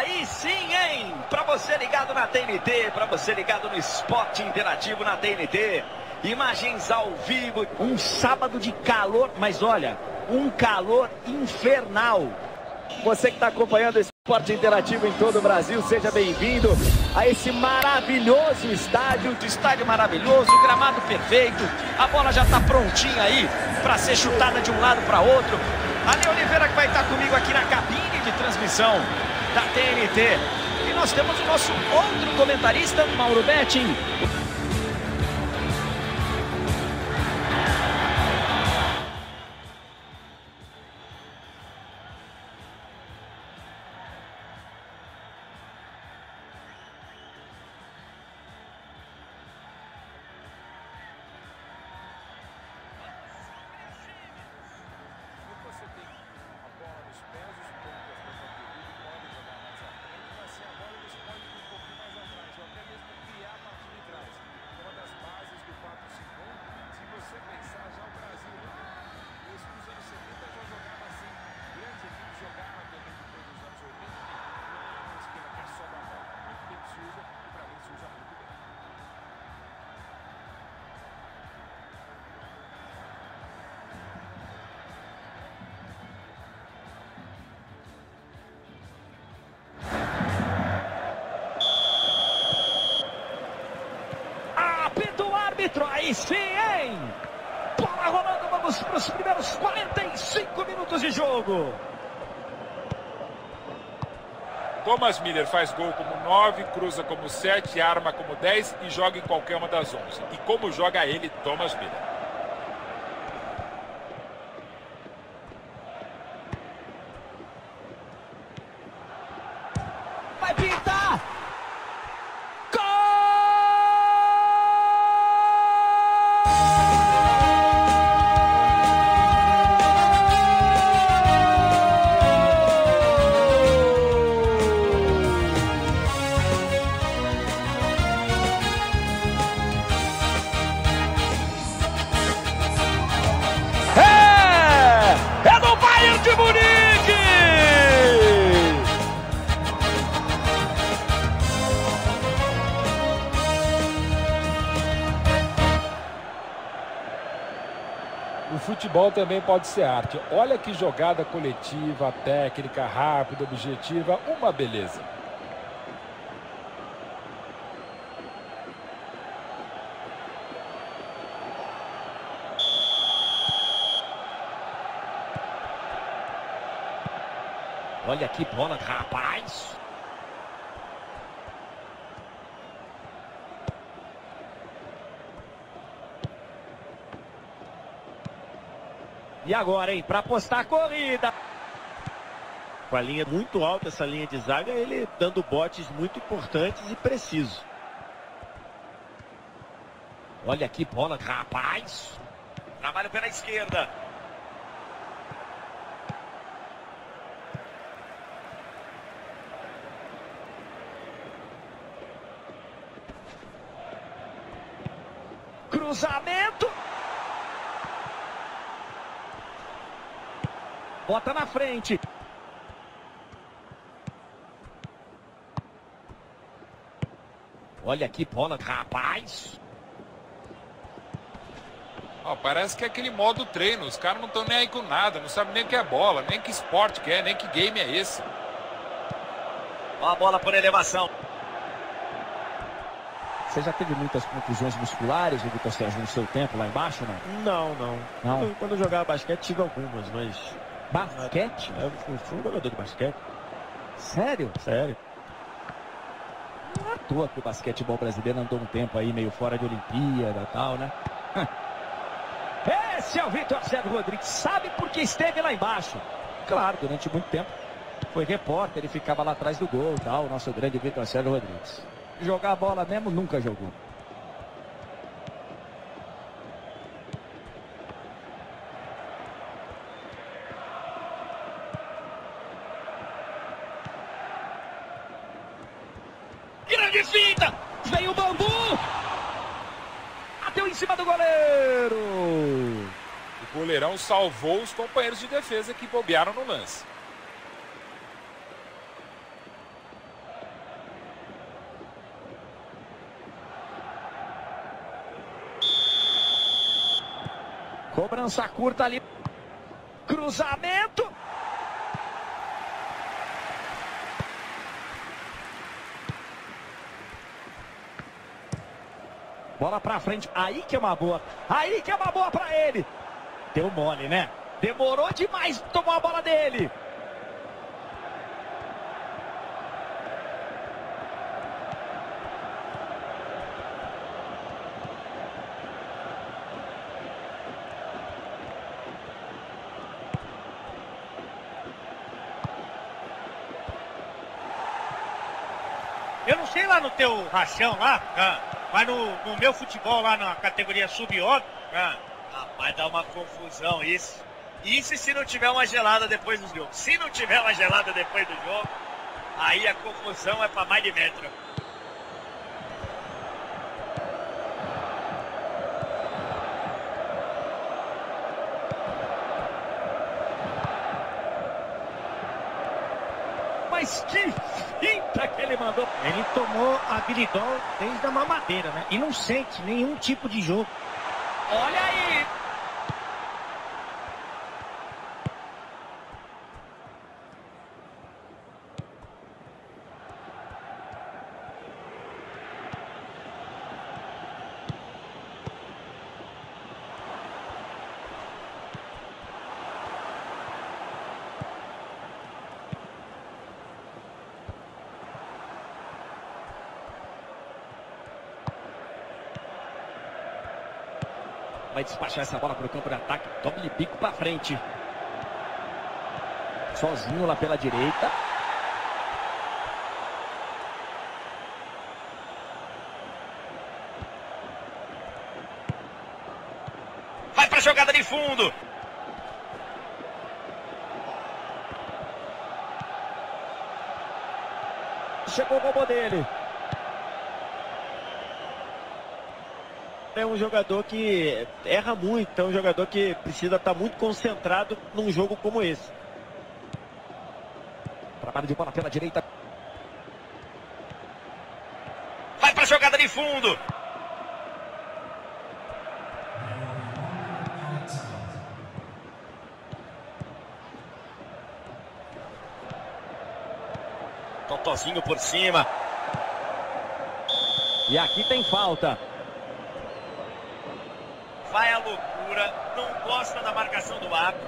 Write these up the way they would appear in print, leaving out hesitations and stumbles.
Aí sim, hein? Para você ligado na TNT, para você ligado no Esporte Interativo na TNT. Imagens ao vivo. Um sábado de calor, mas olha, um calor infernal. Você que está acompanhando o Esporte Interativo em todo o Brasil, seja bem-vindo a esse maravilhoso estádio. Estádio maravilhoso, gramado perfeito. A bola já está prontinha aí para ser chutada de um lado para outro. Ale Oliveira que vai estar comigo aqui na cabine de transmissão da TNT. E nós temos o nosso outro comentarista, Mauro Betting. Aí sim, hein? Bola rolando, vamos para os primeiros 45 minutos de jogo. Thomas Miller faz gol como 9, cruza como 7, arma como 10 e joga em qualquer uma das 11. E como joga ele, Thomas Miller? Vai pintar! de Munique! O futebol também pode ser arte. Olha que jogada coletiva, técnica, rápida, objetiva, uma beleza. Olha que bola, rapaz. E agora, hein? Para apostar a corrida. Com a linha muito alta, essa linha de zaga, ele dando botes muito importantes e precisos. Olha que bola, rapaz. Trabalho pela esquerda. Cruzamento. Bota na frente. Olha que bola, rapaz. Oh, parece que é aquele modo treino. Os caras não estão nem aí com nada. Não sabem nem o que é bola, nem que esporte que é, nem que game é esse. Ó a bola por elevação. Você já teve muitas contusões musculares, Vitor Sérgio, no seu tempo lá embaixo, não? Não. Quando eu jogava basquete tive algumas, mas... Basquete? Eu fui um jogador de basquete. Sério? Sério. Não é à toa que o basquetebol brasileiro andou um tempo aí meio fora de Olimpíada e tal, né? Esse é o Vitor Sérgio Rodrigues. Sabe por que esteve lá embaixo? Claro, durante muito tempo. Foi repórter, ele ficava lá atrás do gol e tal, o nosso grande Vitor Sérgio Rodrigues. Jogar a bola mesmo, nunca jogou. Grande finta! Veio o bambu! Bateu em cima do goleiro! O goleirão salvou os companheiros de defesa que bobearam no lance. Cobrança curta ali. Cruzamento. Bola pra frente. Aí que é uma boa. Aí que é uma boa pra ele. Deu mole, né? Demorou demais pra tomar a bola dele. Eu não sei lá no teu rachão lá, mas no meu futebol lá na categoria sub-8, vai dar uma confusão isso. Isso se não tiver uma gelada depois do jogo. Se não tiver uma gelada depois do jogo, aí a confusão é para mais de metro. Mas que finta que ele mandou. Ele tomou a habilidade desde a mamadeira, né? E não sente nenhum tipo de jogo. Olha aí. Vai despachar essa bola para o campo de ataque. Toma-lhe pico para frente. Sozinho lá pela direita. Vai para a jogada de fundo. Chegou o gol dele. É um jogador que erra muito, é um jogador que precisa estar muito concentrado num jogo como esse. Trabalho de bola pela direita. Vai para a jogada de fundo. Totozinho por cima. E aqui tem falta. Vai a loucura, não gosta da marcação do árbitro.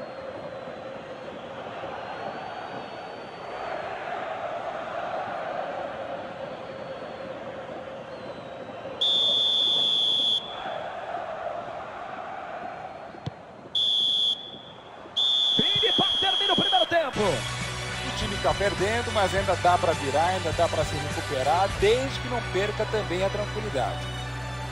Termina o primeiro tempo. O time está perdendo, mas ainda dá para virar, ainda dá para se recuperar, desde que não perca também a tranquilidade.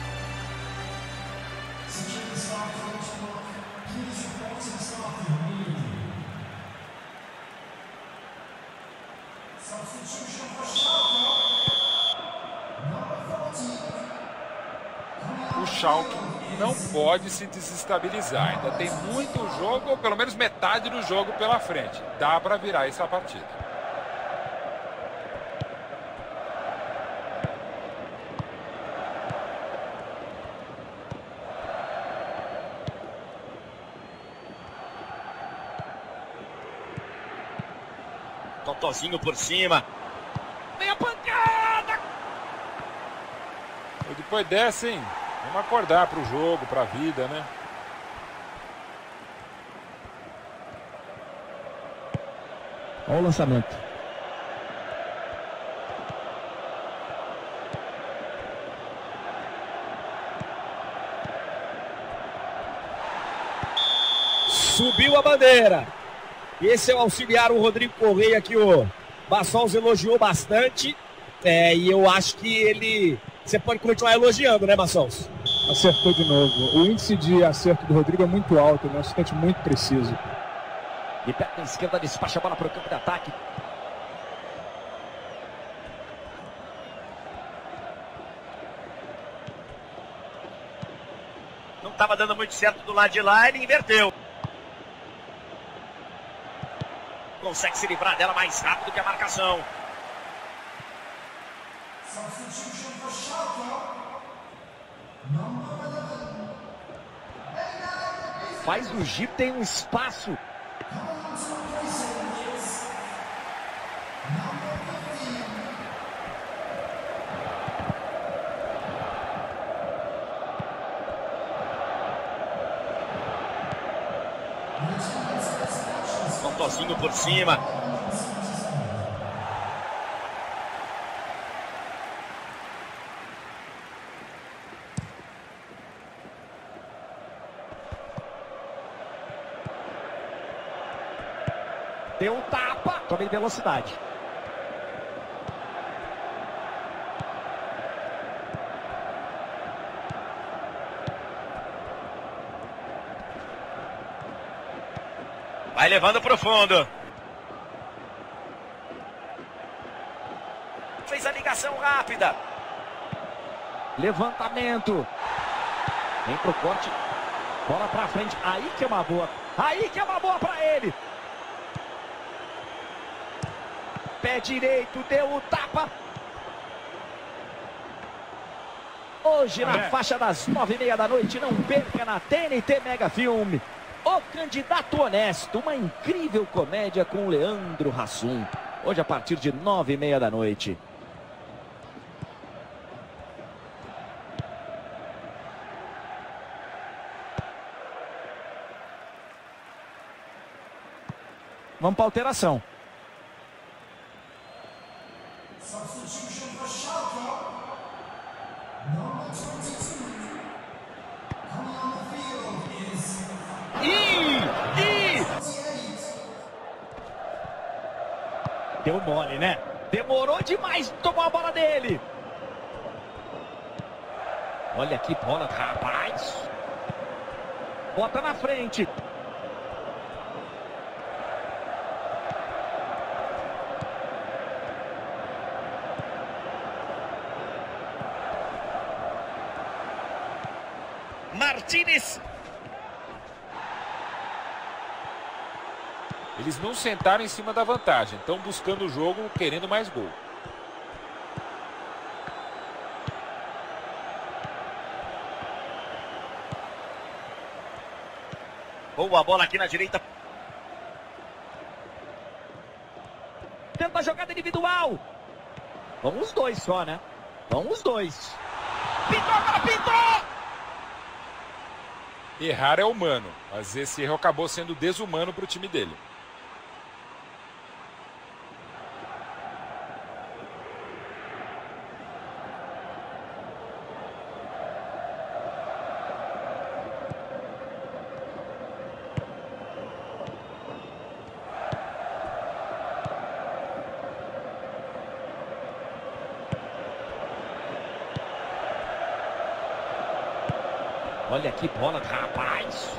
O Schalke não pode se desestabilizar. Ainda tem muito jogo, ou pelo menos metade do jogo pela frente. Dá para virar essa partida. Totozinho por cima. Vem a pancada! E depois dessa, hein? Vamos acordar para o jogo, para a vida, né? Olha o lançamento. Subiu a bandeira. Esse é o auxiliar, o Rodrigo Correia, que o Bassols elogiou bastante. E eu acho que ele... Você pode continuar elogiando, né, Bassols? Acertou de novo. O índice de acerto do Rodrigo é muito alto, né? Um assistente muito preciso. E perna esquerda despacha a bola para o campo de ataque. Não estava dando muito certo do lado de lá, ele inverteu. Consegue se livrar dela mais rápido que a marcação. faz o giro, tem um espaço. Um tozinho por cima. Deu um tapa. Toma em velocidade. Vai levando pro fundo. Fez a ligação rápida. Levantamento. Vem pro corte. Bola pra frente. Aí que é uma boa. Aí que é uma boa pra ele. Pé direito. Deu o tapa. Hoje na faixa das 9h30 da noite. Não perca na TNT Mega Filme. O Candidato Honesto, uma incrível comédia com Leandro Hassum. Hoje a partir de 9h30 da noite. Vamos para alteração. Deu mole, né? Demorou demais, tomou a bola dele. Olha que bola, rapaz. Bota na frente. Martínez. Eles não sentaram em cima da vantagem. Estão buscando o jogo, querendo mais gol. Boa bola aqui na direita. Tenta a jogada individual. Vão os dois só, né? Vão os dois. Pintou, agora pintou! Errar é humano, mas esse erro acabou sendo desumano para o time dele. Olha que bola, rapaz.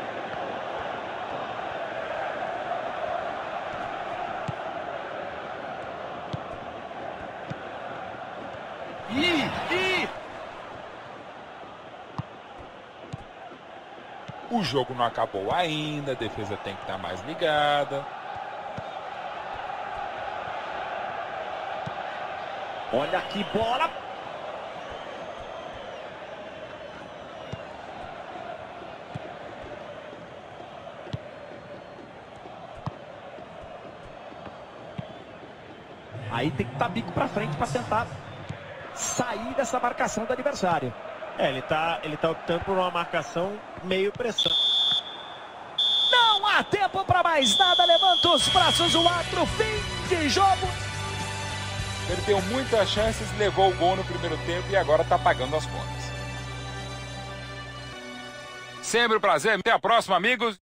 O jogo não acabou ainda, a defesa tem que estar mais ligada. Olha que bola. Aí tem que estar bico pra frente para tentar sair dessa marcação do adversário. Ele tá optando por uma marcação meio pressão. Não há tempo para mais nada. Levanta os braços o árbitro. Fim de jogo. Perdeu muitas chances, levou o gol no primeiro tempo e agora está pagando as contas. Sempre um prazer. Até a próxima, amigos.